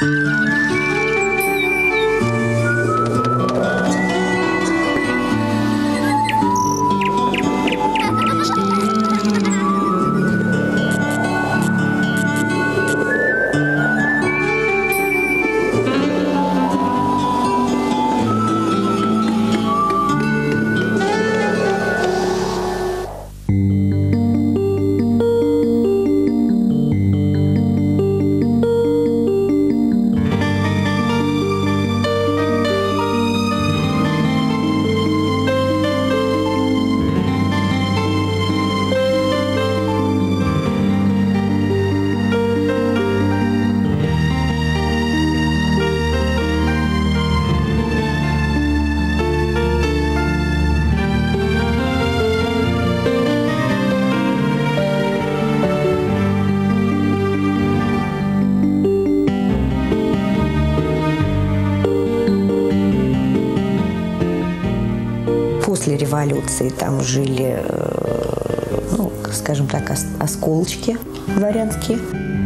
После революции там жили, ну, скажем так, осколочки дворянские.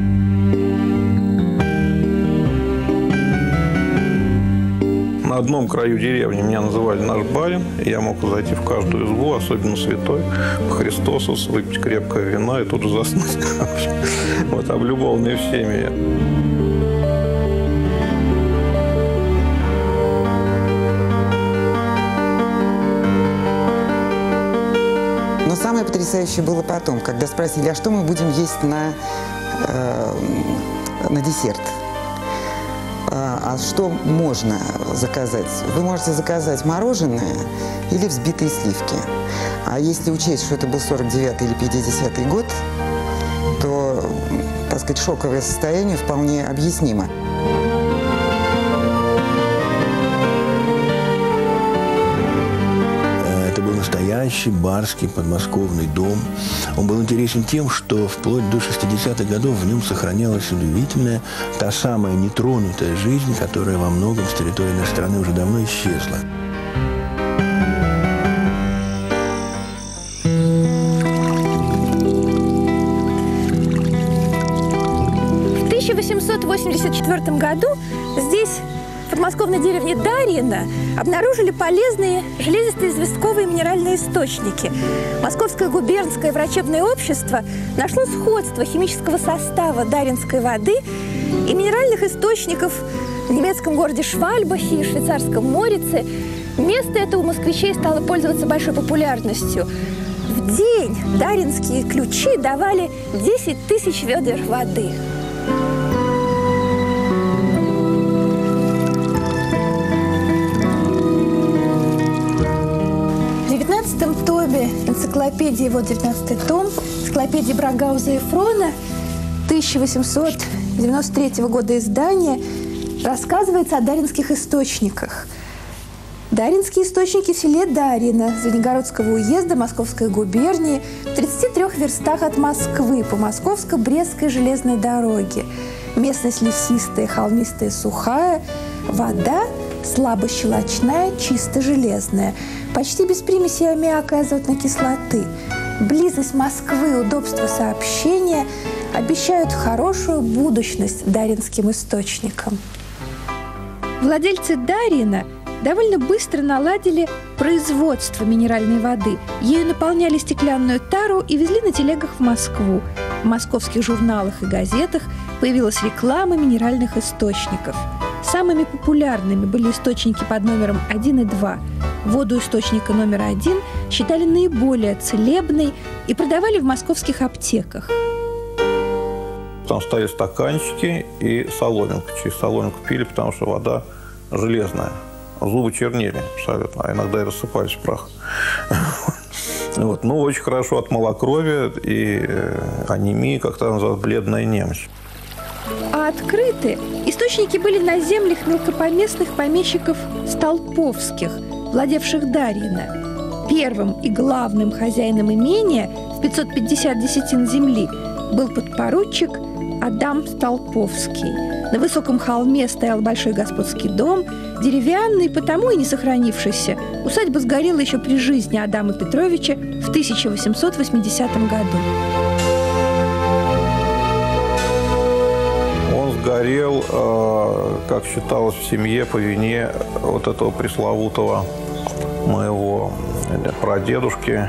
На одном краю деревни меня называли наш барин. Я мог зайти в каждую избу, особенно святой, по Христосу, выпить крепкое вино и тут же заснуть. Вот, облюбованный всеми. Но самое потрясающее было потом, когда спросили, а что мы будем есть на десерт? А что можно заказать? Вы можете заказать мороженое или взбитые сливки. А если учесть, что это был 49-й или 50-й год, то, так сказать, шоковое состояние вполне объяснимо. Настоящий барский подмосковный дом. Он был интересен тем, что вплоть до 60-х годов в нем сохранялась удивительная, та самая нетронутая жизнь, которая во многом с территории нашей страны уже давно исчезла. В 1884 году здесь, в подмосковной деревне Дарьино, обнаружили полезные железисто-известковые минеральные источники. Московское губернское врачебное общество нашло сходство химического состава дарьинской воды и минеральных источников в немецком городе Швальбахе и швейцарском Морице. Место это у москвичей стало пользоваться большой популярностью. В день дарьинские ключи давали 10 тысяч ведер воды. Томе энциклопедии, вот 19-й том, энциклопедии Брагауза и Фрона, 1893 года издания, рассказывается о дарьинских источниках. Дарьинские источники в селе Дарьино Звенигородского уезда Московской губернии в 33 верстах от Москвы по Московско-Брестской железной дороге. Местность лесистая, холмистая, сухая, вода слабо щелочная, чисто железная, почти без примеси аммиака и азотной кислоты. Близость Москвы, удобство сообщения обещают хорошую будущность дарьинским источникам. Владельцы Дарьино довольно быстро наладили производство минеральной воды. Ею наполняли стеклянную тару и везли на телегах в Москву. В московских журналах и газетах появилась реклама минеральных источников. Самыми популярными были источники под номером 1 и 2. Воду источника номер 1 считали наиболее целебной и продавали в московских аптеках. Там стояли стаканчики и соломинка. Через соломинку пили, потому что вода железная. Зубы чернели абсолютно, а иногда и рассыпались в прах. Вот. Ну, очень хорошо от малокровия и анемии, как-то называют, бледная немощь. А открыты источники были на землях мелкопоместных помещиков Столповских, владевших Дарьино. Первым и главным хозяином имения в 550 десятин земли был подпоручик Адам Столповский. На высоком холме стоял большой господский дом, деревянный, потому и не сохранившийся. Усадьба сгорела еще при жизни Адама Петровича в 1880 году. сгорел, как считалось в семье, по вине вот этого пресловутого моего прадедушки.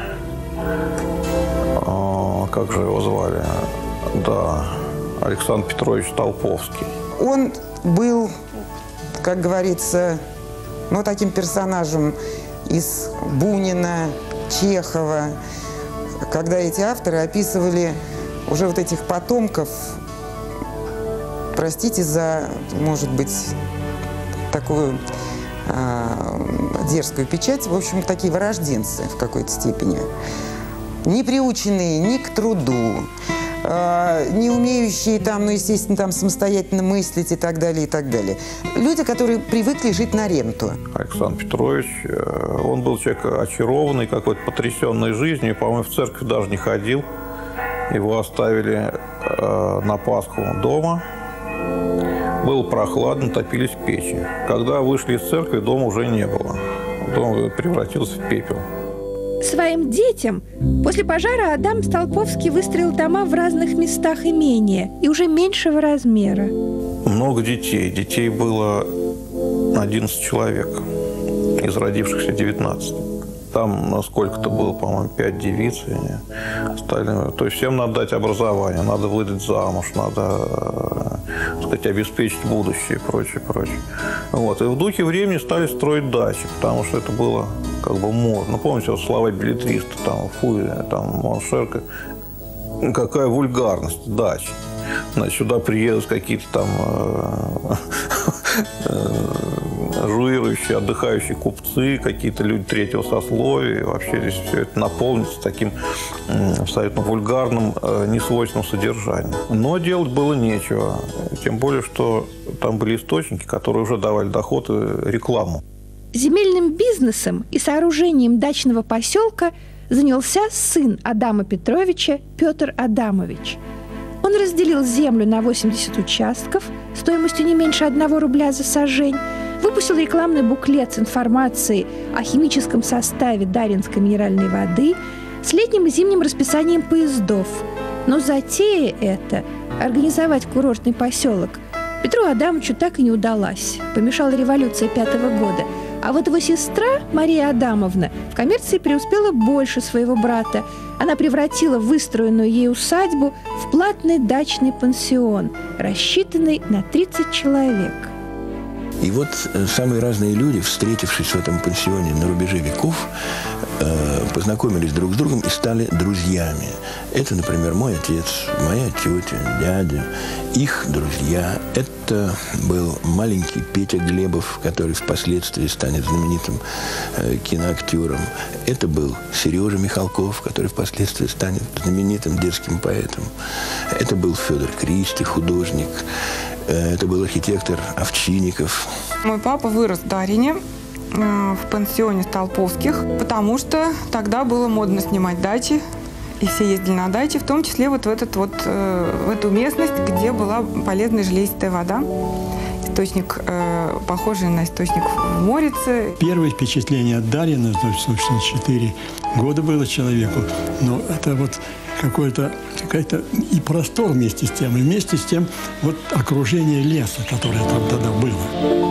Как же его звали? Да, Александр Петрович Столповский. Он был, как говорится, ну, таким персонажем из Бунина, Чехова, когда эти авторы описывали уже вот этих потомков, простите за, может быть, такую дерзкую печать, в общем, такие вырожденцы в какой-то степени. Не приученные ни к труду, не умеющие там, ну, естественно, там самостоятельно мыслить и так далее, и так далее. Люди, которые привыкли жить на ренту. Александр Петрович, он был человек очарованный, какой-то потрясенной жизнью, по-моему, в церковь даже не ходил. Его оставили на Пасху дома. Было прохладно, топились в печи. Когда вышли из церкви, дома уже не было. Дом превратился в пепел. Своим детям после пожара Адам Столповский выстроил дома в разных местах имения и уже меньшего размера. Много детей. Детей было 11 человек, из родившихся 19. Там сколько-то было, по-моему, 5 девиц. Остальные. То есть всем надо дать образование, надо выдать замуж, надо, так сказать, обеспечить будущее и прочее, прочее. Вот. И в духе времени стали строить дачи, потому что это было как бы модно. Помните, вот слова беллетриста, там, фу, там, Моншерка. Какая вульгарность, дача. Значит, сюда приедут какие-то там жуирующие, отдыхающие купцы, какие-то люди третьего сословия. Вообще здесь все это наполнится таким абсолютно вульгарным, несвойственным содержанием. Но делать было нечего. Тем более, что там были источники, которые уже давали доход и рекламу. Земельным бизнесом и сооружением дачного поселка занялся сын Адама Петровича Петр Адамович. Он разделил землю на 80 участков стоимостью не меньше 1 рубля за сажень, выпустил рекламный буклет с информацией о химическом составе даринской минеральной воды с летним и зимним расписанием поездов. Но затея эта – организовать курортный поселок – Петру Адамовичу так и не удалась. Помешала революция 5-го года. А вот его сестра, Мария Адамовна, в коммерции преуспела больше своего брата. Она превратила выстроенную ей усадьбу в платный дачный пансион, рассчитанный на 30 человек. И вот самые разные люди, встретившись в этом пансионе на рубеже веков, познакомились друг с другом и стали друзьями. Это, например, мой отец, моя тетя, дядя, их друзья. Это был маленький Петя Глебов, который впоследствии станет знаменитым киноактером. Это был Сережа Михалков, который впоследствии станет знаменитым детским поэтом. Это был Федор Кристи, художник. Это был архитектор Овчинников. Мой папа вырос в Дарине, в пансионе Столповских, потому что тогда было модно снимать дачи, и все ездили на дачи, в том числе вот в эту местность, где была полезная железистая вода. Источник, похожий на источник в Морице. Первое впечатление от Дарина, собственно, 4 года было человеку, но это вот какая-то и простор вместе с тем, и вместе с тем вот окружение леса, которое там тогда было.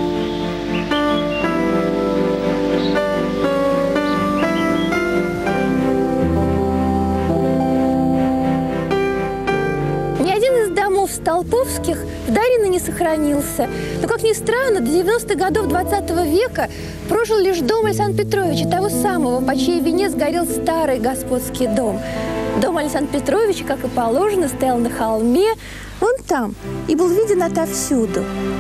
Столповских в Дарино не сохранился. Но, как ни странно, до 90-х годов 20 века прожил лишь дом Александра Петровича, того самого, по чьей вине сгорел старый господский дом. Дом Александра Петровича, как и положено, стоял на холме, вон там, и был виден отовсюду.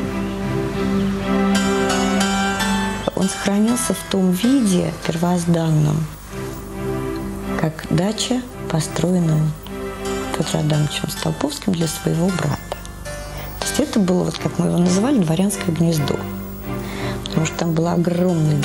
Он сохранился в том виде первозданном, как дача, построенная Петром Адамовичем Столповским для своего брата. То есть это было, вот как мы его называли, дворянское гнездо. Потому что там была огромная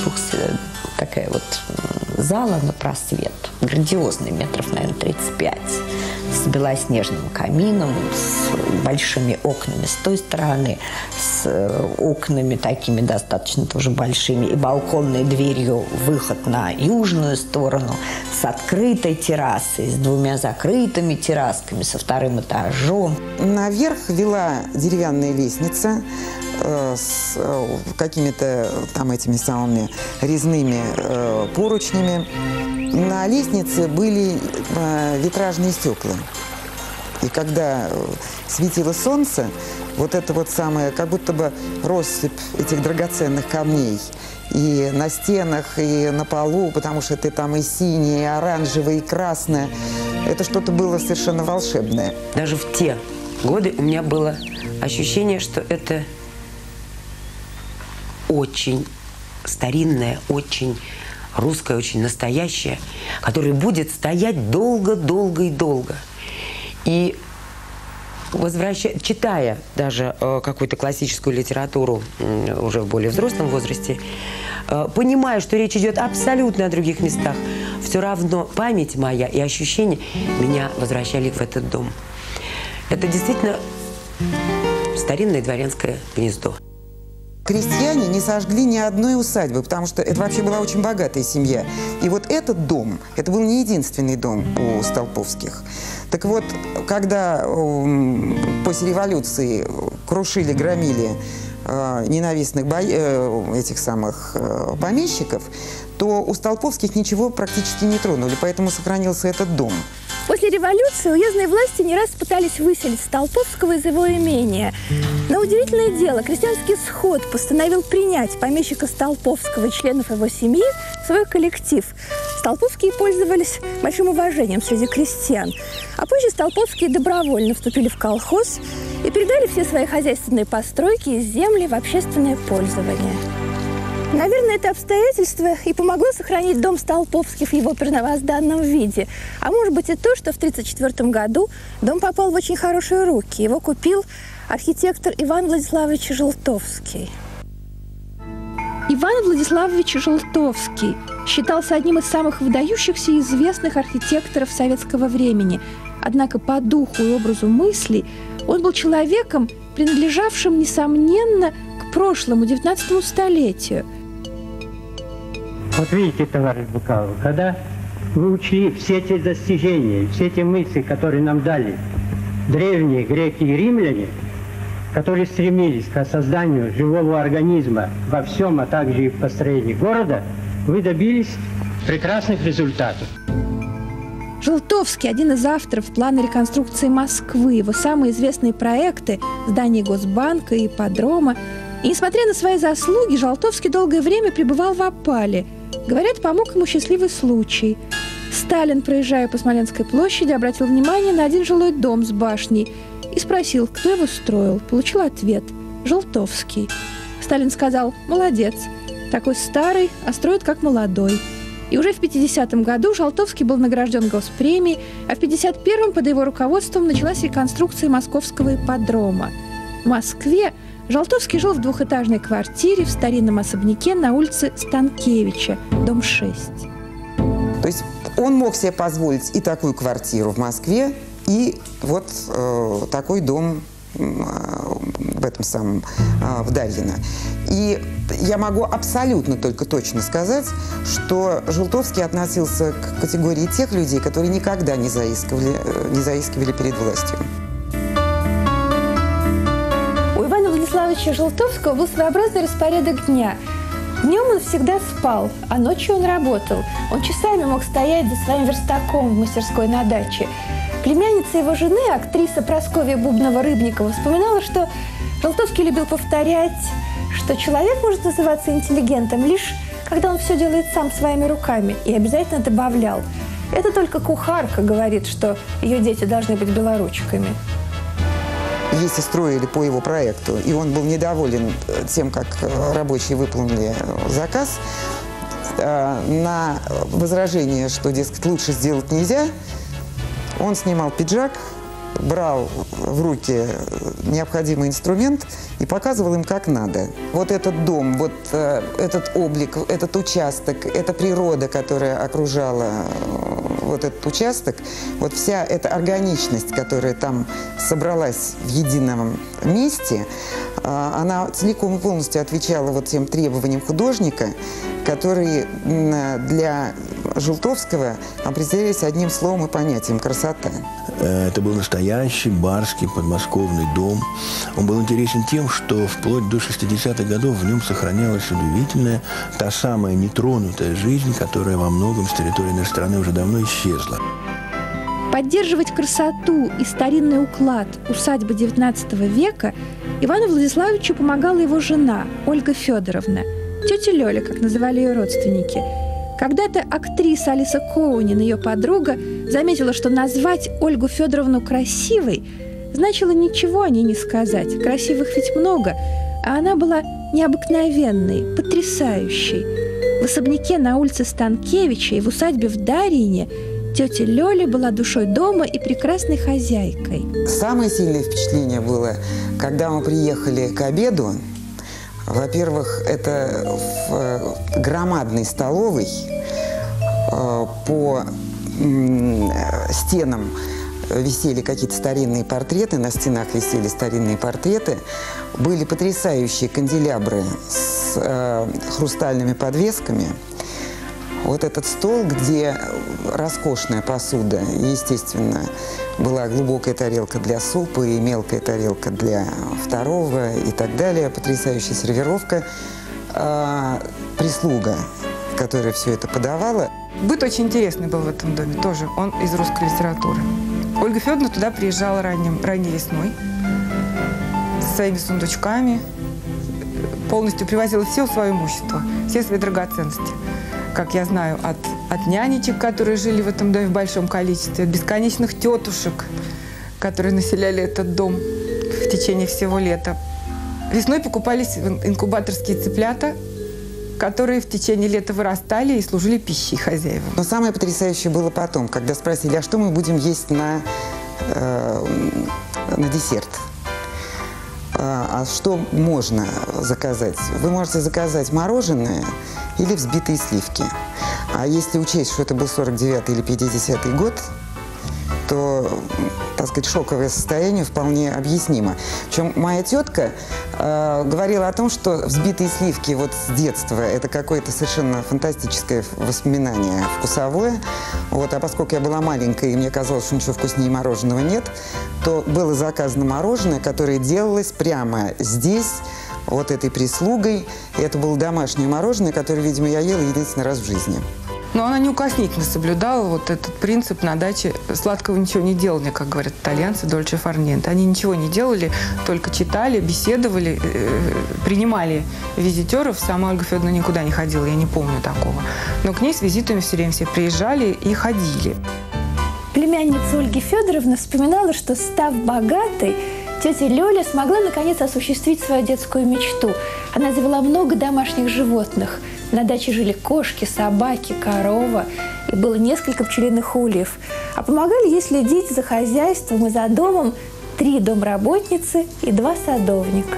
такая вот зала на просвет, грандиозный, метров, наверное, 35. с белоснежным камином, с большими окнами с той стороны, с окнами такими достаточно тоже большими и балконной дверью выход на южную сторону, с открытой террасой, с двумя закрытыми террасками, со вторым этажом. Наверх вела деревянная лестница с какими-то там этими самыми резными поручнями. На лестнице были витражные стекла. И когда светило солнце, вот это вот самое, как будто бы россыпь этих драгоценных камней и на стенах, и на полу, потому что это там и синее, и оранжевое, и красное. Это что-то было совершенно волшебное. Даже в те годы у меня было ощущение, что это очень старинное, очень русское, очень настоящее, которое будет стоять долго-долго и долго. И читая даже какую-то классическую литературу уже в более взрослом возрасте, понимая, что речь идет абсолютно о других местах, все равно память моя и ощущения меня возвращали в этот дом. Это действительно старинное дворянское гнездо. Крестьяне не сожгли ни одной усадьбы, потому что это вообще была очень богатая семья. И вот этот дом, это был не единственный дом у Столповских. Так вот, когда после революции крушили, громили ненавистных этих самых помещиков, то у Столповских ничего практически не тронули, поэтому сохранился этот дом. После революции уездные власти не раз пытались выселить Столповского из его имения. Но удивительное дело, крестьянский сход постановил принять помещика Столповского и членов его семьи в свой коллектив. Столповские пользовались большим уважением среди крестьян. А позже Столповские добровольно вступили в колхоз и передали все свои хозяйственные постройки и земли в общественное пользование. Наверное, это обстоятельство и помогло сохранить дом Столповских в его первозданном виде. А может быть и то, что в 1934 году дом попал в очень хорошие руки. Его купил архитектор Иван Владиславович Желтовский. Иван Владиславович Желтовский считался одним из самых выдающихся и известных архитекторов советского времени. Однако по духу и образу мыслей он был человеком, принадлежавшим, несомненно, к прошлому, 19 столетию. Вот видите, товарищ Букалов, когда вы учли все эти достижения, все эти мысли, которые нам дали древние греки и римляне, которые стремились к созданию живого организма во всем, а также и в построении города, вы добились прекрасных результатов. Желтовский – один из авторов плана реконструкции Москвы. Его самые известные проекты – здание Госбанка и ипподрома. И, несмотря на свои заслуги, Желтовский долгое время пребывал в опале. Говорят, помог ему счастливый случай. Сталин, проезжая по Смоленской площади, обратил внимание на один жилой дом с башней и спросил, кто его строил. Получил ответ – Желтовский. Сталин сказал: «Молодец, такой старый, а строит как молодой». И уже в 50-м году Желтовский был награжден госпремией, а в 51-м под его руководством началась реконструкция московского ипподрома. В Москве Желтовский жил в двухэтажной квартире в старинном особняке на улице Станкевича, дом 6. То есть он мог себе позволить и такую квартиру в Москве, и вот такой дом в этом самом, в Дарьино. И я могу абсолютно только точно сказать, что Желтовский относился к категории тех людей, которые никогда не заискивали перед властью. У Ивана Владиславовича Желтовского был своеобразный распорядок дня. Днем он всегда спал, а ночью он работал. Он часами мог стоять за своим верстаком в мастерской на даче. Племянница его жены, актриса Прасковья Бубнова-Рыбникова, вспоминала, что Желтовский любил повторять, что человек может называться интеллигентом лишь когда он все делает сам своими руками, и обязательно добавлял: это только кухарка говорит, что ее дети должны быть белоручками. Если строили по его проекту, и он был недоволен тем, как рабочие выполнили заказ, на возражение, что, дескать, лучше сделать нельзя, он снимал пиджак, брал в руки необходимый инструмент и показывал им, как надо. Вот этот дом, вот этот облик, этот участок, эта природа, которая окружала вот этот участок, вот вся эта органичность, которая там собралась в едином месте, она целиком и полностью отвечала вот тем требованиям художника, которые для Желтовского определялись одним словом и понятием – красота. Это был настоящий барский подмосковный дом. Он был интересен тем, что вплоть до 60-х годов в нем сохранялась удивительная, та самая нетронутая жизнь, которая во многом с территории нашей страны уже давно исчезла. Поддерживать красоту и старинный уклад усадьбы XIX века Ивану Владиславовичу помогала его жена Ольга Федоровна, тетя Лёля, как называли ее родственники. Когда-то актриса Алиса Коунин, ее подруга, заметила, что назвать Ольгу Федоровну красивой значило ничего о ней не сказать. Красивых ведь много, а она была необыкновенной, потрясающей. В особняке на улице Станкевича и в усадьбе в Дарьине тетя Лёля была душой дома и прекрасной хозяйкой. Самое сильное впечатление было, когда мы приехали к обеду. Во-первых, это в громадной столовой по стенам висели какие-то старинные портреты, на стенах висели старинные портреты. Были потрясающие канделябры с хрустальными подвесками. Вот этот стол, где роскошная посуда, естественно, была глубокая тарелка для супа и мелкая тарелка для второго и так далее, потрясающая сервировка, прислуга, которая все это подавала. Быт очень интересный был в этом доме, тоже он из русской литературы. Ольга Федоровна туда приезжала ранней весной со своими сундучками, полностью привозила все свое имущество, все свои драгоценности. Как я знаю, от нянечек, которые жили в этом доме в большом количестве, от бесконечных тетушек, которые населяли этот дом в течение всего лета. Весной покупались инкубаторские цыплята, которые в течение лета вырастали и служили пищей хозяевам. Но самое потрясающее было потом, когда спросили, а что мы будем есть на десерт? А что можно заказать? Вы можете заказать мороженое или взбитые сливки. А если учесть, что это был 49-й или 50-й год, то, так сказать, шоковое состояние вполне объяснимо. Причем моя тетка говорила о том, что взбитые сливки вот с детства – это какое-то совершенно фантастическое воспоминание вкусовое. Вот, а поскольку я была маленькая и мне казалось, что ничего вкуснее мороженого нет, то было заказано мороженое, которое делалось прямо здесь, вот этой прислугой. И это было домашнее мороженое, которое, видимо, я ела единственный раз в жизни. Но она неукоснительно соблюдала вот этот принцип на даче. Сладкого ничего не делали, как говорят итальянцы, дольче фар ниенте. Они ничего не делали, только читали, беседовали, принимали визитеров. Сама Ольга Федоровна никуда не ходила, я не помню такого. Но к ней с визитами все время все приезжали и ходили. Племянница Ольги Федоровны вспоминала, что, став богатой, тетя Лёля смогла наконец осуществить свою детскую мечту. Она завела много домашних животных. На даче жили кошки, собаки, корова, и было несколько пчелиных ульев. А помогали ей следить за хозяйством и за домом 3 домработницы и 2 садовника.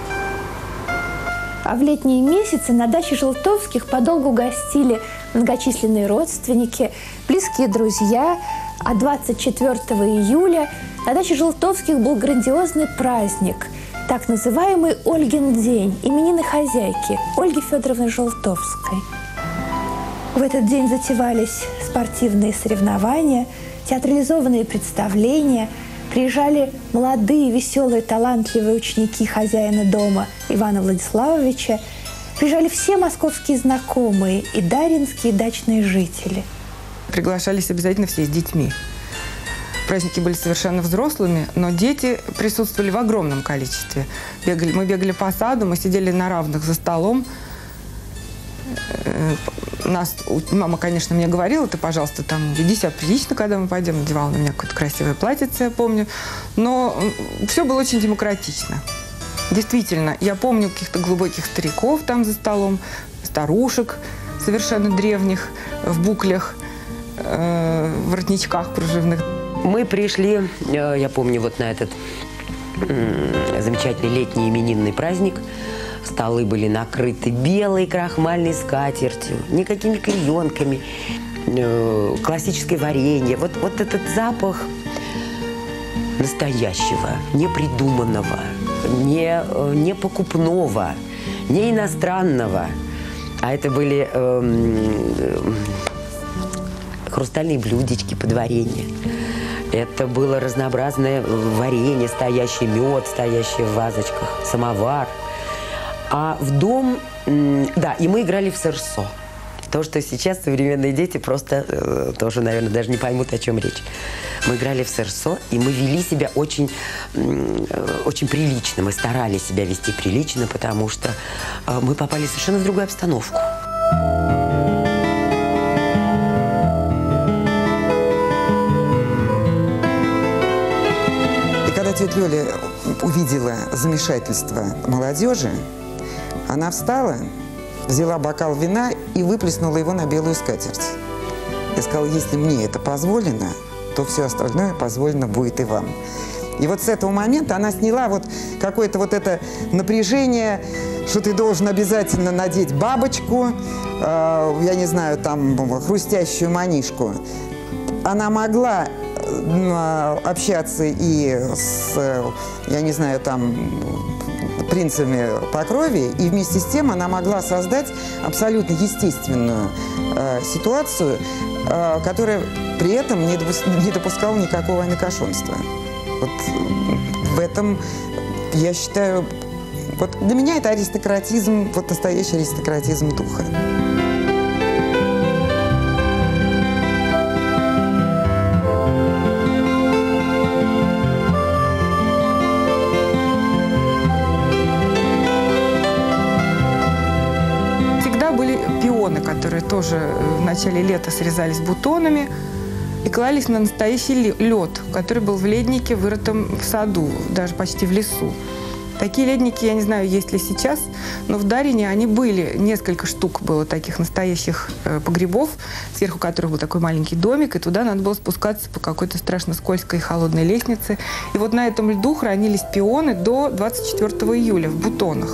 А в летние месяцы на даче Желтовских подолгу гостили многочисленные родственники, близкие друзья. А 24 июля на даче Желтовских был грандиозный праздник, так называемый Ольгин день, именины хозяйки Ольги Федоровны Желтовской. В этот день затевались спортивные соревнования, театрализованные представления, приезжали молодые, веселые, талантливые ученики хозяина дома Ивана Владиславовича, приезжали все московские знакомые и даринские дачные жители. Приглашались обязательно все с детьми. Праздники были совершенно взрослыми, но дети присутствовали в огромном количестве. Мы бегали по саду, мы сидели на равных за столом. Мама, конечно, мне говорила, ты, пожалуйста, там веди себя прилично, когда мы пойдем. Надевала на меня какое-то красивое платьице, я помню. Но все было очень демократично. Действительно, я помню каких-то глубоких стариков там за столом, старушек совершенно древних, в буклях, в воротничках кружевных. Мы пришли, я помню, вот на этот замечательный летний именинный праздник. Столы были накрыты белой крахмальной скатертью, никакими клеенками, классическое варенье. Вот этот запах настоящего, непридуманного, не покупного, не иностранного. А это были хрустальные блюдечки под варенье. Это было разнообразное варенье, стоящий мед, стоящий в вазочках, самовар. А в дом, да, и мы играли в сырсо. То, что сейчас современные дети просто тоже, наверное, даже не поймут, о чем речь. Мы играли в сырсо, и мы вели себя очень прилично. Мы старались себя вести прилично, потому что мы попали совершенно в другую обстановку. И когда тетя Лёля увидела замешательство молодежи, она встала, взяла бокал вина и выплеснула его на белую скатерть. Я сказала, если мне это позволено, то все остальное позволено будет и вам. И вот с этого момента она сняла вот какое-то вот это напряжение, что ты должен обязательно надеть бабочку, я не знаю, там, хрустящую манишку. Она могла общаться и с, я не знаю, там, принцами по крови, и вместе с тем она могла создать абсолютно естественную ситуацию, которая при этом не допускала никакого мякошонства. Вот в этом, я считаю, вот для меня это аристократизм, вот настоящий аристократизм духа. Которые тоже в начале лета срезались бутонами и клались на настоящий лед, который был в леднике, вырытом в саду, даже почти в лесу. Такие ледники, я не знаю, есть ли сейчас, но в Дарине они были. Несколько штук было таких настоящих погребов, сверху которых был такой маленький домик, и туда надо было спускаться по какой-то страшно скользкой и холодной лестнице. И вот на этом льду хранились пионы до 24 июля в бутонах.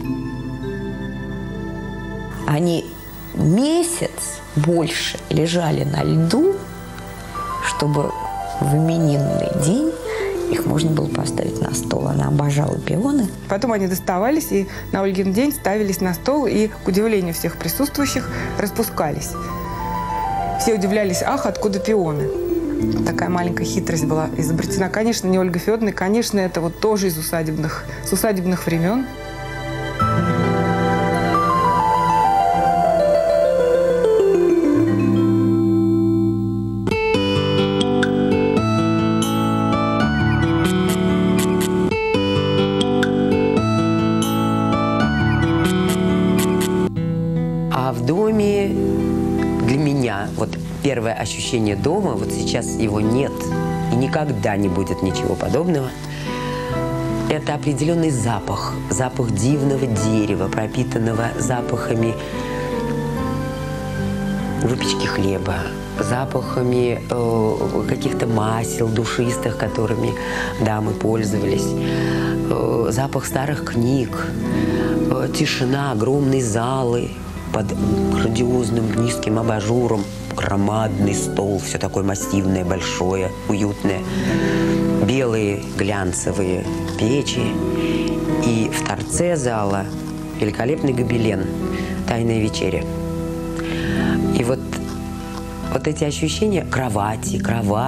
Они месяц больше лежали на льду, чтобы в именинный день их можно было поставить на стол. Она обожала пионы. Потом они доставались и на Ольгин день ставились на стол и, к удивлению всех присутствующих, распускались. Все удивлялись, ах, откуда пионы? Такая маленькая хитрость была изобретена. Конечно, не Ольгой Федоровной, конечно, это вот тоже с усадебных времен. Вот первое ощущение дома, вот сейчас его нет и никогда не будет ничего подобного. Это определенный запах, запах дивного дерева, пропитанного запахами выпечки хлеба, запахами каких-то масел душистых, которыми дамы пользовались, запах старых книг, тишина огромной залы под грандиозным низким абажуром, громадный стол, все такое массивное, большое, уютное, белые глянцевые печи, и в торце зала великолепный гобелен «Тайная вечеря». И вот эти ощущения кровати,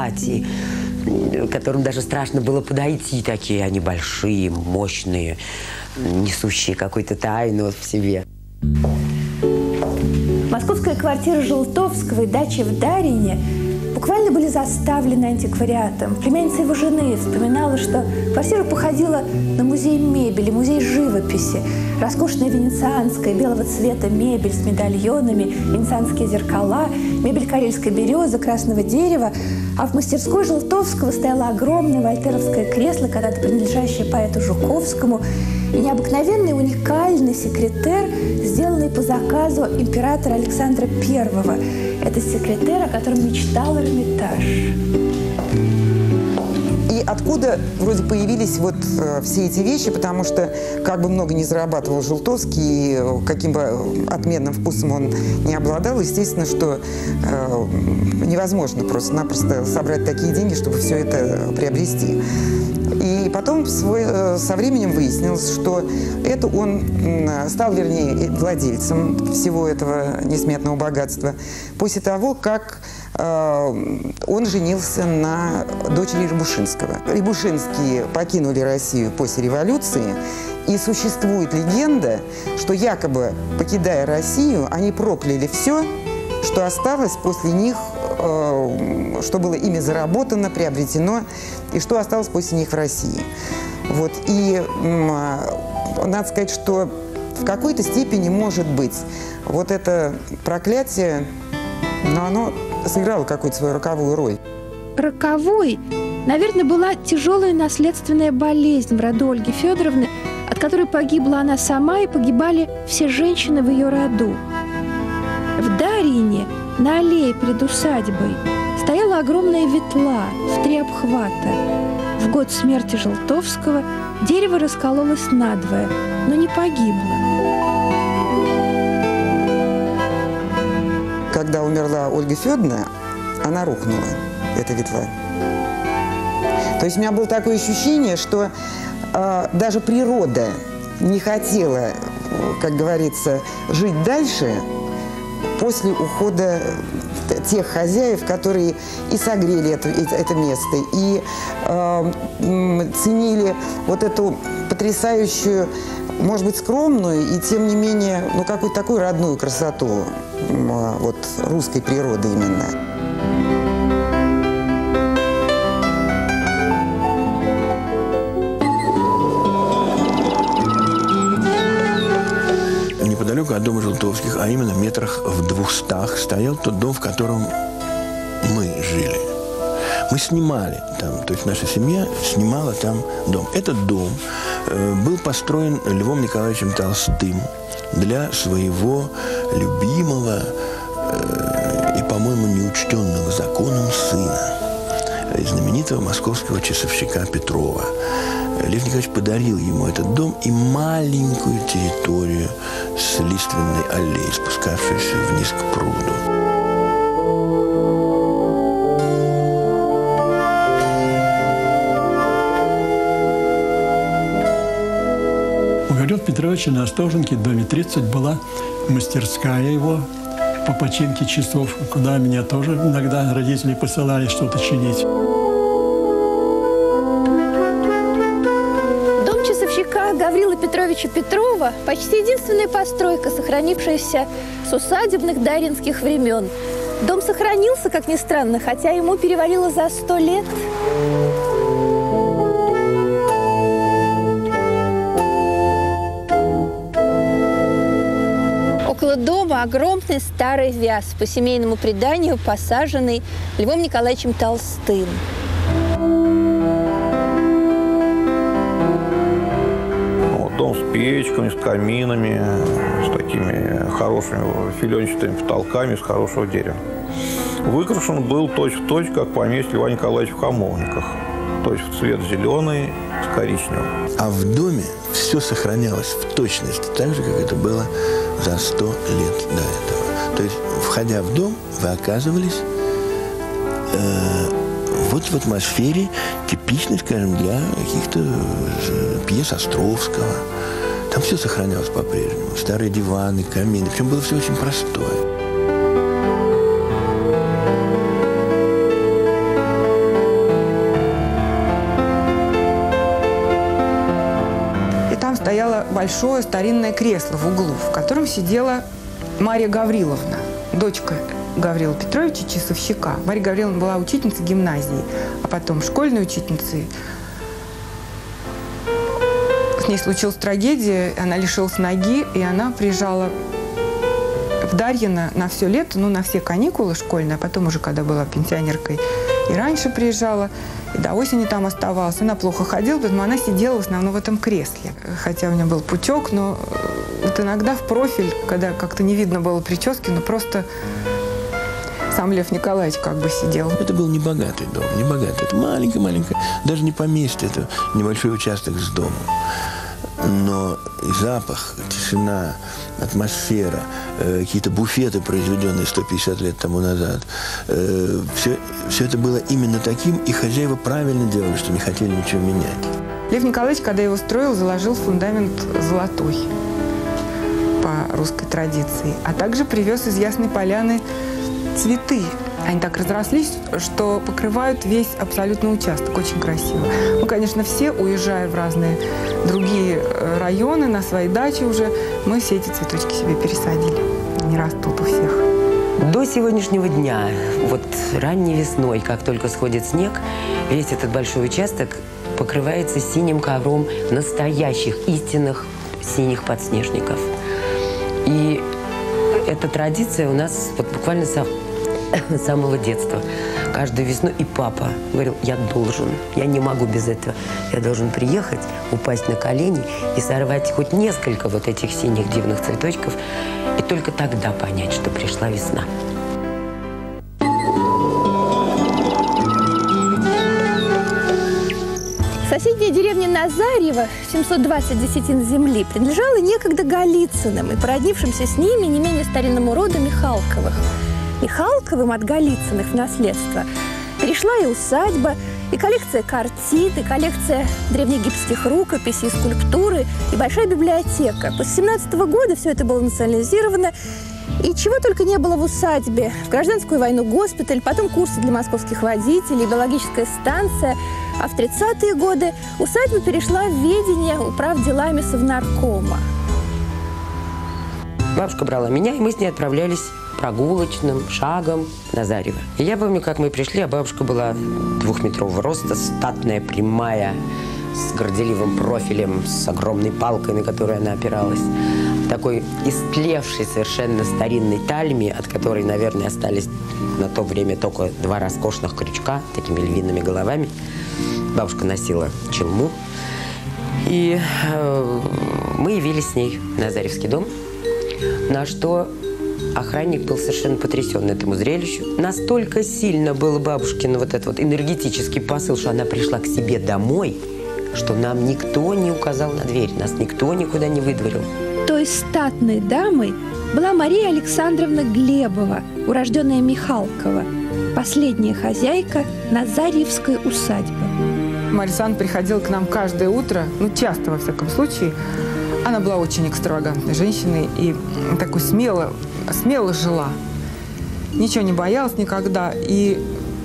к которым даже страшно было подойти, такие они большие, мощные, несущие какую-то тайну в себе. Московская квартира Желтовского и дача в Дарине буквально были заставлены антиквариатом. Племянница его жены вспоминала, что квартира походила на музей мебели, музей живописи. Роскошная венецианская белого цвета мебель с медальонами, венецианские зеркала, мебель карельской березы, красного дерева. А в мастерской Желтовского стояло огромное вольтеровское кресло, когда-то принадлежащее поэту Жуковскому, и необыкновенный уникальный секретер, сделанный по заказу императора Александра I. Это секретер, о котором мечтал Эрмитаж. И от откуда вроде появились вот все эти вещи, потому что как бы много не зарабатывал Желтовский, и каким бы отменным вкусом он не обладал, естественно, что невозможно просто-напросто собрать такие деньги, чтобы все это приобрести. И потом со временем выяснилось, что это он стал, вернее, владельцем всего этого несметного богатства после того, как он женился на дочери Рябушинского. Рябушинские покинули Россию после революции, и существует легенда, что якобы, покидая Россию, они прокляли все, что осталось после них, что было ими заработано, приобретено, и что осталось после них в России. Вот. И надо сказать, что в какой-то степени, может быть, вот это проклятие, но оно сыграло какую-то свою роковую роль. Роковой, наверное, была тяжелая наследственная болезнь в роду Ольги Федоровны, от которой погибла она сама и погибали все женщины в ее роду. В Дарьине, на аллее перед усадьбой, стояла огромная ветла в 3 обхвата. В год смерти Желтовского дерево раскололось надвое, но не погибло. Когда умерла Ольга Федоровна, она рухнула, эта ветла. То есть у меня было такое ощущение, что даже природа не хотела, как говорится, жить дальше после ухода тех хозяев, которые и согрели это место, и ценили вот эту потрясающую, может быть, скромную и, тем не менее, ну, какую-то такую родную красоту вот, русской природы именно. Неподалеку от дома Желтовских, а именно метрах в 200, стоял тот дом, в котором мы жили. Мы снимали там, то есть наша семья снимала там дом. Этот дом был построен Львом Николаевичем Толстым для своего любимого и, по-моему, неучтенного законом сына, знаменитого московского часовщика Петрова. Лев Николаевич подарил ему этот дом и маленькую территорию с лиственной аллеей, спускавшуюся вниз к пруду. У Горёва Петровича на Остоженке, в доме 30, была мастерская его по починке часов, куда меня тоже иногда родители посылали что-то чинить. Гаврила Петровича Петрова почти единственная постройка, сохранившаяся с усадебных дарьинских времен. Дом сохранился, как ни странно, хотя ему перевалило за 100 лет. Около дома огромный старый вяз, по семейному преданию посаженный Львом Николаевичем Толстым. Дом с печками, с каминами, с такими хорошими филенчатыми потолками из хорошего дерева. Выкрашен был точь-в-точь, как поместье Льва Николаевича в Хамовниках. То есть в цвет зеленый с коричневым. А в доме все сохранялось в точности, так же, как это было за 100 лет до этого. То есть, входя в дом, вы оказывались вот в атмосфере, типичной, скажем, для каких-то пьес Островского. Там все сохранялось по-прежнему. Старые диваны, камины. Причем было все очень простое. И там стояло большое старинное кресло в углу, в котором сидела Марья Гавриловна, дочка Гаврила Петровича, часовщика. Марья Гавриловна была учительницей гимназии, а потом школьной учительницей. С ней случилась трагедия, она лишилась ноги, и она приезжала в Дарьино на все лето, ну, на все каникулы школьные, а потом уже, когда была пенсионеркой, и раньше приезжала, и до осени там оставалась. Она плохо ходила, поэтому она сидела в основном в этом кресле. Хотя у нее был пучок, но вот иногда в профиль, когда как-то не видно было прически, но просто сам Лев Николаевич как бы сидел. Это был небогатый дом, небогатый. Это маленькая-маленькая даже не поместье, это небольшой участок с домом. Но и запах, тишина, атмосфера, какие-то буфеты, произведенные 150 лет тому назад, все это было именно таким, и хозяева правильно делали, что не хотели ничего менять. Лев Николаевич, когда его строил, заложил фундамент золотой по русской традиции, а также привез из Ясной Поляны цветы. Они так разрослись, что покрывают весь абсолютно участок. Очень красиво. Ну, конечно, все, уезжая в разные другие районы, на свои дачи уже, мы все эти цветочки себе пересадили. Они растут у всех. До сегодняшнего дня, вот ранней весной, как только сходит снег, весь этот большой участок покрывается синим ковром настоящих, истинных синих подснежников. И эта традиция у нас вот буквально с самого детства. Каждую весну и папа говорил, я не могу без этого. Я должен приехать, упасть на колени и сорвать хоть несколько вот этих синих дивных цветочков, и только тогда понять, что пришла весна. Соседняя деревня Назарьево, 720 десятин земли, принадлежала некогда Голицыным и породнившимся с ними не менее старинному роду Михалковых. Михалковым от Голицыных в наследство перешла и усадьба, и коллекция картин, и коллекция древнеегипетских рукописей, скульптуры, и большая библиотека. После 17 года все это было национализировано, и чего только не было в усадьбе. В гражданскую войну госпиталь, потом курсы для московских водителей, биологическая станция. А в 30-е годы усадьба перешла в ведение управ делами Совнаркома. Бабушка брала меня, и мы с ней отправлялись прогулочным шагом в Назарьево. И я помню, как мы пришли, а бабушка была 2-метрового роста, статная, прямая, с горделивым профилем, с огромной палкой, на которую она опиралась. В такой истлевшей совершенно старинной тальме, от которой, наверное, остались на то время только 2 роскошных крючка, такими львиными головами. Бабушка носила челму. И мы явились с ней в Назарьевский дом, на что охранник был совершенно потрясен этому зрелищу. Настолько сильно был бабушкин вот этот вот энергетический посыл, что она пришла к себе домой, что нам никто не указал на дверь, нас никто никуда не выдворил. Той статной дамой была Мария Александровна Глебова, урожденная Михалкова, последняя хозяйка Назарьевской усадьбы. Мария Александровна приходила к нам каждое утро, ну, часто, во всяком случае. Она была очень экстравагантной женщиной и такой смело жила. Ничего не боялась никогда. И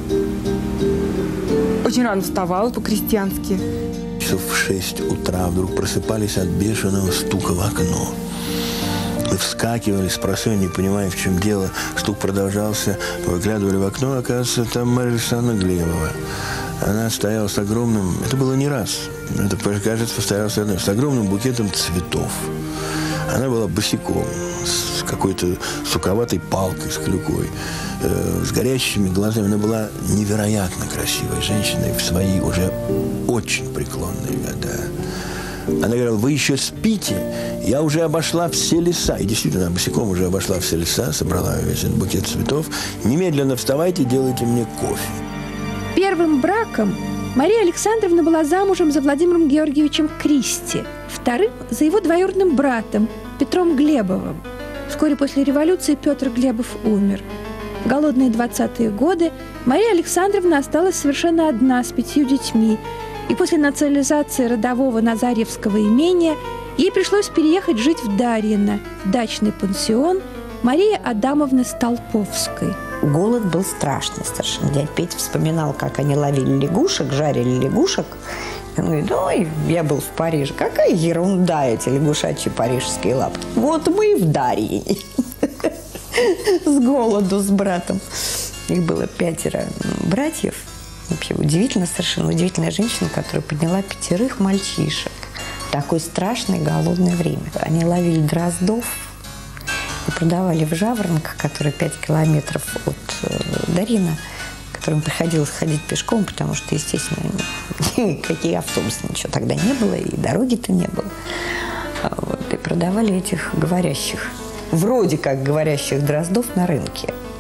очень рано вставала по-крестьянски. Часов в 6 утра вдруг просыпались от бешеного стука в окно. Мы вскакивали с просонья, не понимая, в чем дело. Стук продолжался, выглядывали в окно, оказывается, там Мария Александровна Глебова. Она стояла с огромным, это было не раз, это, кажется, стояла с огромным букетом цветов. Она была босиком, с какой-то суковатой палкой, с клюкой, с горящими глазами. Она была невероятно красивой женщиной в свои уже очень преклонные года. Она говорила, вы еще спите? Я уже обошла все леса. И действительно, босиком уже обошла все леса, собрала весь этот букет цветов. Немедленно вставайте, делайте мне кофе. Первым браком Мария Александровна была замужем за Владимиром Георгиевичем Кристи, вторым – за его двоюродным братом Петром Глебовым. Вскоре после революции Петр Глебов умер. В голодные 20-е годы Мария Александровна осталась совершенно одна с 5 детьми, и после национализации родового Назарьевского имения ей пришлось переехать жить в Дарьино, в дачный пансион Марии Адамовны Столповской. Голод был страшный совершенно. Дядя Петя вспоминал, как они ловили лягушек, жарили лягушек. Он говорит, ой, я был в Париже. Какая ерунда эти лягушачьи парижские лапы. Вот мы и в Дарьине. С голоду, с братом. Их было 5 братьев. Вообще удивительно, совершенно удивительная женщина, которая подняла 5 мальчишек. В такое страшное голодное время. Они ловили дроздов и продавали в Жаворонках, который 5 километров от Дарьина, которым приходилось ходить пешком, потому что, естественно, никакие автобусы, ничего тогда не было, и дороги-то не было. Вот, и продавали этих говорящих, вроде как говорящих дроздов на рынке.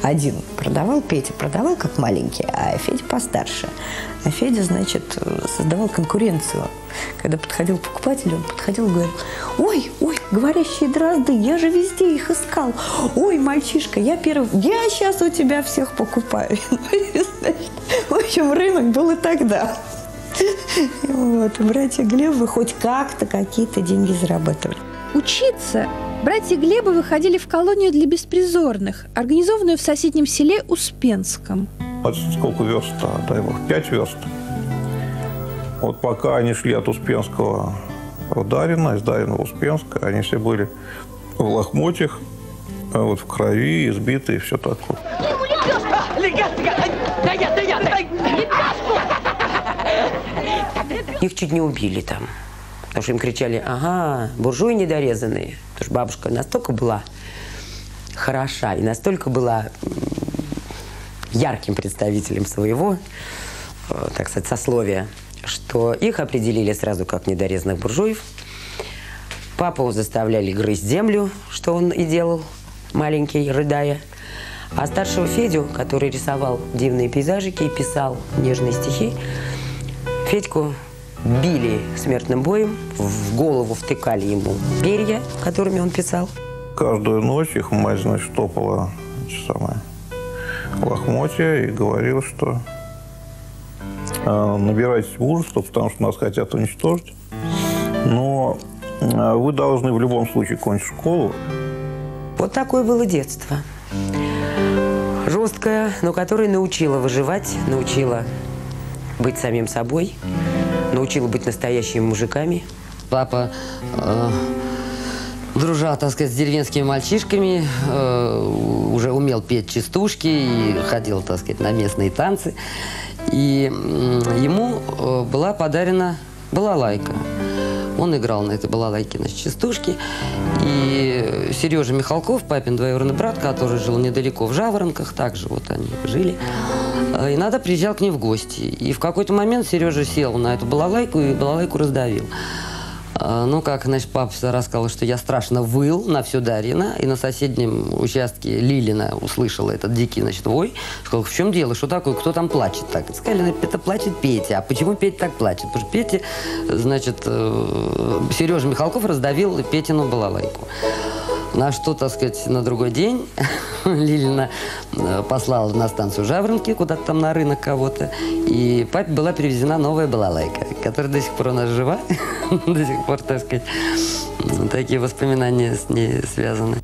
один продавал, Петя продавал как маленький, а Федя постарше. А Федя, значит, создавал конкуренцию. Когда подходил покупатель, он подходил и говорил: ой, говорящие дрозды, я же везде их искал. Ой, мальчишка, я первый, я сейчас у тебя всех покупаю. В общем, рынок был и тогда. Вот, братья Глебовы хоть как-то какие-то деньги зарабатывали. Учиться братья Глебовы ходили в колонию для беспризорных, организованную в соседнем селе Успенском. Вот сколько верст-то, дай бог, 5 верст. Вот пока они шли от Успенского в Дарино, из Дарина в Успенск, они все были в лохмотьях, вот в крови, избитые, все такое. Их чуть не убили там. Потому что им кричали: ага, буржуи недорезанные. Потому что бабушка настолько была хороша и настолько была ярким представителем своего, так сказать, сословия, что их определили сразу как недорезанных буржуев. Папу заставляли грызть землю, что он и делал, маленький, рыдая. А старшего Федю, который рисовал дивные пейзажики и писал нежные стихи, Федьку били смертным боем, в голову втыкали ему перья, которыми он писал. Каждую ночь их мать, значит, топала лохмотья и говорила, что набирайтесь мужества, потому что нас хотят уничтожить. Но вы должны в любом случае кончить школу. Вот такое было детство. Жесткое, но которое научило выживать, научило быть самим собой, научила быть настоящими мужиками. Папа дружал, так сказать, с деревенскими мальчишками, уже умел петь частушки и ходил, так сказать, на местные танцы. И ему была подарена балалайка. Он играл на этой балалайке, значит, частушки. И Сережа Михалков, папин двоюродный брат, который жил недалеко в Жаворонках, также вот они жили, иногда приезжал к ним в гости. И в какой-то момент Сережа сел на эту балалайку и балалайку раздавил. Ну, как, значит, папа рассказал, что я страшно выл на всю Дарино, и на соседнем участке Лилина услышала этот дикий, значит, вой. Сказал: в чем дело, что такое, кто там плачет так? И сказали: это плачет Петя. А почему Петя так плачет? Потому что Петя, значит, Сережа Михалков раздавил Петину балалайку. На что, так сказать, на другой день Лилина послала на станцию Жаворонки, куда-то там на рынок кого-то, и папе была привезена новая балалайка, которая до сих пор у нас жива, до сих пор, так сказать, такие воспоминания с ней связаны.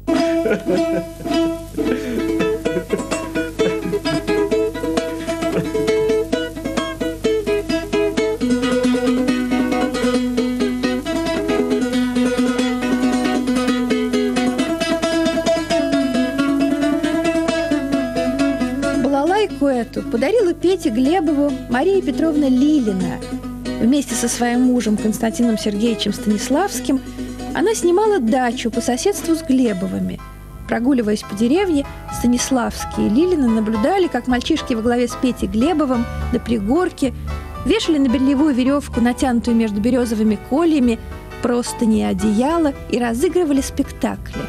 Эту подарила Пете Глебову Мария Петровна Лилина. Вместе со своим мужем Константином Сергеевичем Станиславским она снимала дачу по соседству с Глебовыми. Прогуливаясь по деревне, Станиславские и Лилины наблюдали, как мальчишки во главе с Петей Глебовым на пригорке вешали на бельевую веревку, натянутую между березовыми кольями, простыни и одеяло, и разыгрывали спектакли.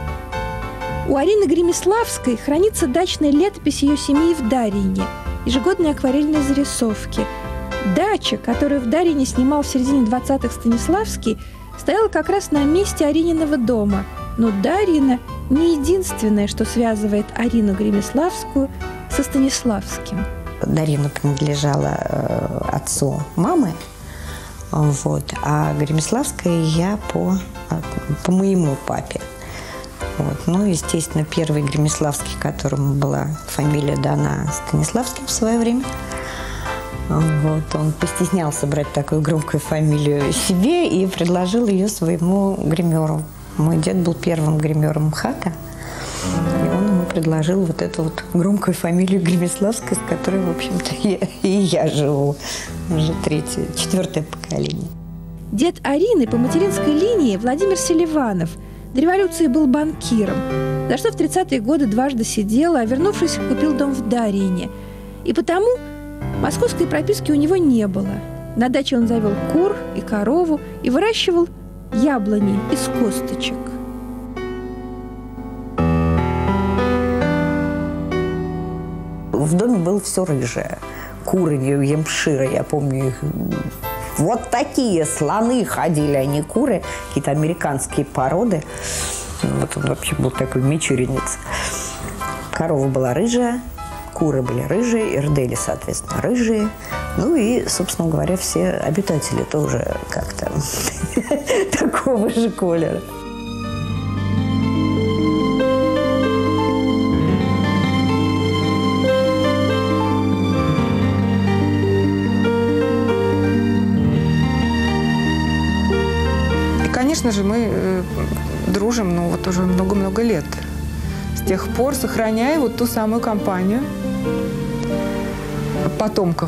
У Арины Гремиславской хранится дачная летопись ее семьи в Дарине, ежегодные акварельные зарисовки. Дача, которую в Дарине снимал в середине 20-х Станиславский, стояла как раз на месте Арининого дома. Но Дарина не единственное, что связывает Арину Гремиславскую со Станиславским. Дарина принадлежала отцу мамы, вот, а Гремиславская я по моему папе. Вот. Ну, естественно, первый Гремиславский, которому была фамилия дана Станиславским в свое время, вот, он постеснялся брать такую громкую фамилию себе и предложил ее своему гримеру. Мой дед был первым гримером МХАТа, и он ему предложил вот эту вот громкую фамилию Гремиславской, с которой, в общем-то, я живу уже четвертое поколение. Дед Арины по материнской линии Владимир Селиванов до революции был банкиром, за что в 30-е годы дважды сидел, а вернувшись, купил дом в Дарине. И потому московской прописки у него не было. На даче он завел кур и корову и выращивал яблони из косточек. в доме было все рыжее. Куры, ямширы, я помню их. Вот такие слоны ходили, а не куры, какие-то американские породы. Вот он вообще был такой мичуринец. Корова была рыжая, куры были рыжие, ирдели, соответственно, рыжие. Ну и, собственно говоря, все обитатели тоже как-то такого же колера. Конечно же, мы дружим, ну, вот уже много-много лет. С тех пор сохраняя вот ту самую компанию потомков.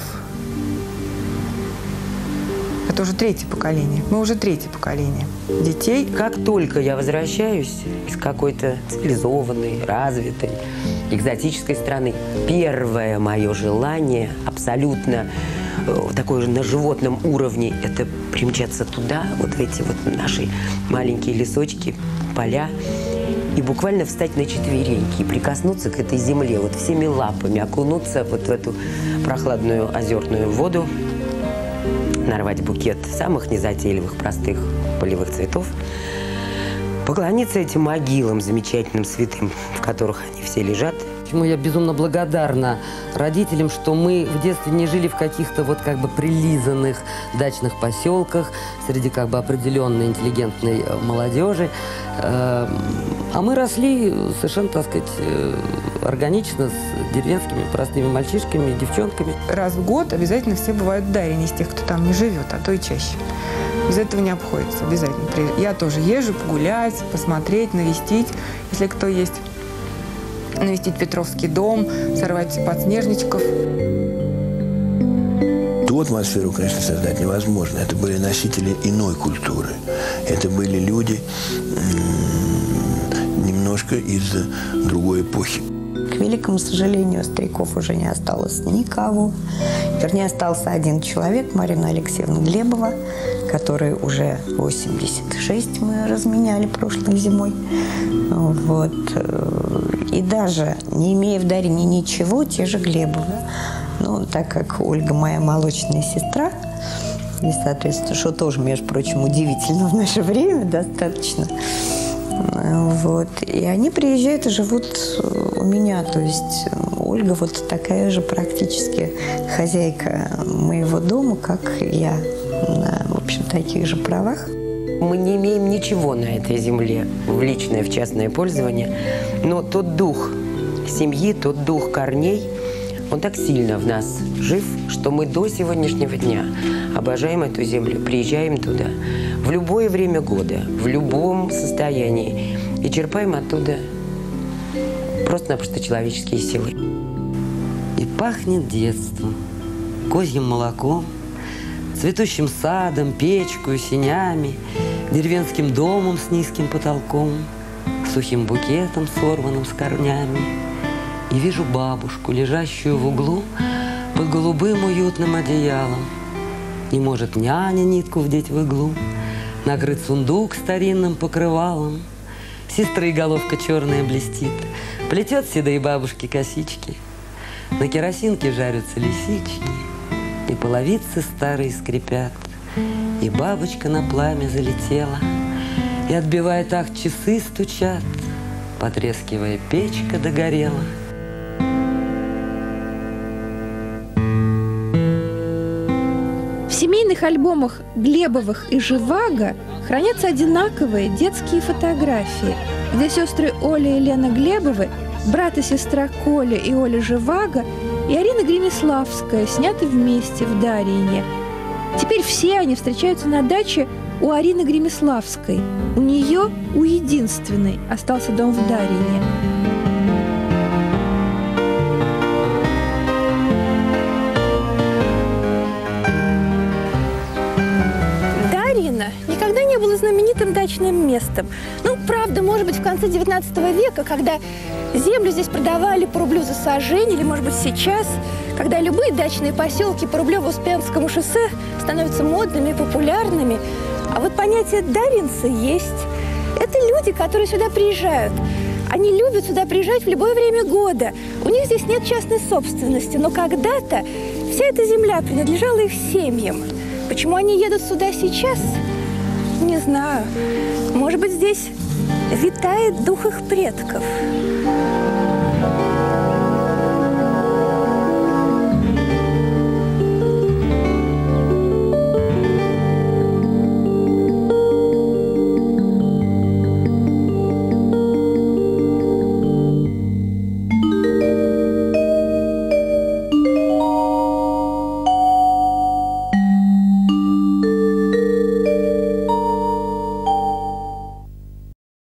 Это уже третье поколение. Мы уже третье поколение детей. Как только я возвращаюсь из какой-то цивилизованной, развитой, экзотической страны, первое мое желание, абсолютно такое же на животном уровне, это примчаться туда, вот в эти вот наши маленькие лесочки, поля, и буквально встать на четвереньки и прикоснуться к этой земле, вот всеми лапами, окунуться вот в эту прохладную озерную воду, нарвать букет самых незатейливых, простых полевых цветов, поклониться этим могилам замечательным, святым, в которых они все лежат. Почему я безумно благодарна родителям, что мы в детстве не жили в каких-то вот как бы прилизанных дачных поселках среди как бы определенной интеллигентной молодежи, а мы росли совершенно, так сказать, органично с деревенскими простыми мальчишками и девчонками. Раз в год обязательно все бывают в Дарине из тех, кто там не живет, а то и чаще. Без этого не обходится обязательно. Я тоже езжу погулять, посмотреть, навестить, если кто есть. Навестить Петровский дом, сорвать подснежничков. Ту атмосферу, конечно, создать невозможно. Это были носители иной культуры. Это были люди немножко из другой эпохи. К великому сожалению, стариков уже не осталось никого. Вернее, остался один человек, Марина Алексеевна Глебова, которой уже 86 мы разменяли прошлой зимой. Вот. И даже не имея в Дарине ничего, те же Глебовы. Ну, так как Ольга моя молочная сестра, и, соответственно, что тоже, между прочим, удивительно в наше время достаточно. Вот. И они приезжают и живут у меня. То есть Ольга вот такая же практически хозяйка моего дома, как я, на, в общем, таких же правах. Мы не имеем ничего на этой земле в личное, в частное пользование, но тот дух семьи, тот дух корней, он так сильно в нас жив, что мы до сегодняшнего дня обожаем эту землю, приезжаем туда в любое время года, в любом состоянии и черпаем оттуда просто-напросто человеческие силы. И пахнет детством, козьим молоком, цветущим садом, печкой, сенями, деревенским домом с низким потолком, сухим букетом, сорванным с корнями. И вижу бабушку, лежащую в углу под голубым уютным одеялом. Не может няня нитку вдеть в иглу, накрыт сундук старинным покрывалом. Сестры головка черная блестит, плетет седые бабушки косички. На керосинке жарятся лисички, и половицы старые скрипят, и бабочка на пламя залетела, и отбивая так часы стучат, потрескивая печка догорела. В семейных альбомах Глебовых и Живаго хранятся одинаковые детские фотографии, где сестры Оля и Лена Глебовы, брат и сестра Коля и Оля Живаго и Арина Гремиславская сняты вместе в Дарине. Теперь все они встречаются на даче у Арины Гремиславской. У нее, у единственной, остался дом в Дарине. Дарина никогда не было знаменитым дачным местом. Ну, правда, может быть, в конце 19 века, когда землю здесь продавали по рублю за сажень, или, может быть, сейчас, когда любые дачные поселки по Рублево-Успенскому шоссе становятся модными и популярными. А вот понятие «даринцы» есть. Это люди, которые сюда приезжают Они любят сюда приезжать в любое время года. У них здесь нет частной собственности, но когда-то вся эта земля принадлежала их семьям. Почему они едут сюда сейчас? Не знаю. Может быть, здесь витает дух их предков.